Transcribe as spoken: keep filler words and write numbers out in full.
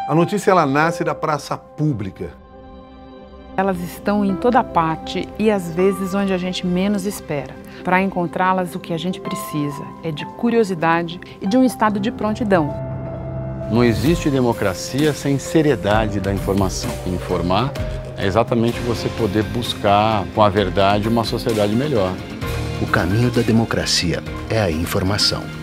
A notícia ela nasce da praça pública. Elas estão em toda parte e às vezes onde a gente menos espera. Para encontrá-las, o que a gente precisa é de curiosidade e de um estado de prontidão. Não existe democracia sem seriedade da informação. Informar é exatamente você poder buscar com a verdade uma sociedade melhor. O caminho da democracia é a informação.